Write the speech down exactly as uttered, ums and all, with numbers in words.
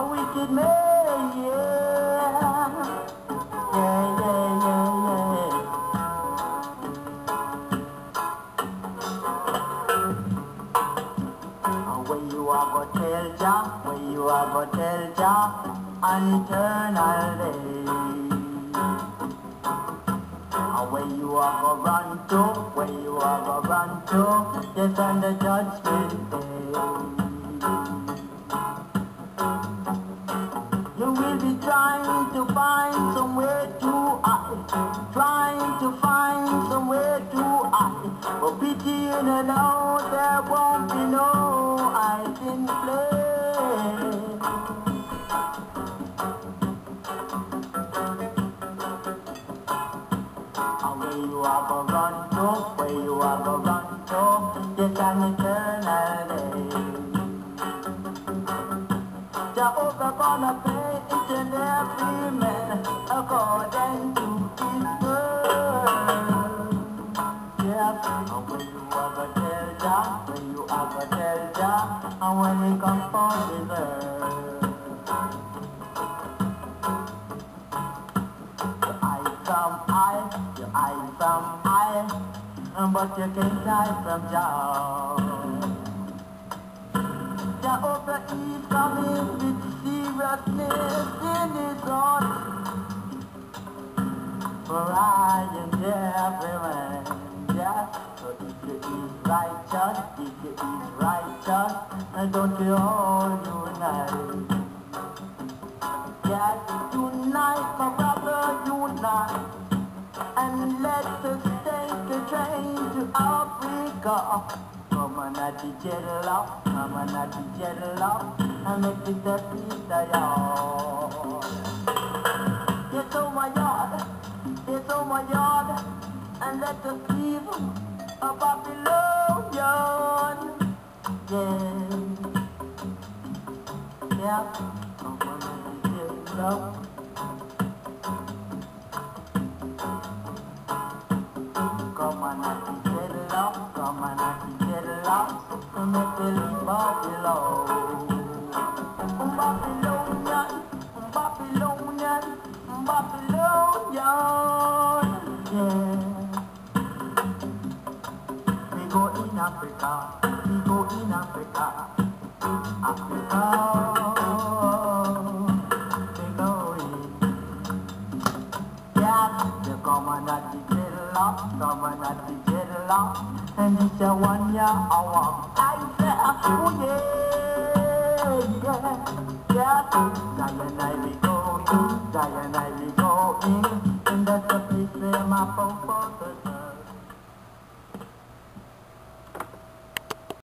a wicked man, yeah. Yeah, yeah, yeah, yeah. Where you are go tell Jah, where you are go tell Jah, an eternal day. Where you are go run to, where you are go run to, just on the judgment day. You will be trying to find somewhere to hide, trying to find somewhere to hide. But pity in and out, there won't be no hiding place. Where you are go run to, where you are go run to, just an eternal day. Jehovah gonna pay each and every man according to his word. Yeah, where you are go tell Jah, where you are go tell Jah, and when he comes for his earth. Your eyes from eye, your eyes from eye, but you can't hide from Jah. Jehovah is coming with seriousness in his heart. For I am everyone, yeah. So if you is righteous, if you is righteous, and don't you all unite? Yes, tonight, my brother, unite, and let us take a train to Africa. Come on, at the jettle up, come on, at the jettle up, and make it the pizza yard. Get on my yard, get on my yard, and let us leave a Babylonian. Yeah, yeah, come on, at the jettle up. Come on, at the jettle up, come on, at the and make the leave Babylon. Babylonian, Babylonian, Babylonian, yeah. We go in Africa, we go in Africa, Africa, we go in. Yeah, you come on at the jettle up, come on at the jettle up, and it's a one year hour. I say, oh yeah, yeah, yeah. Zion I be going, Zion I be going, and that's the place where my purpose is.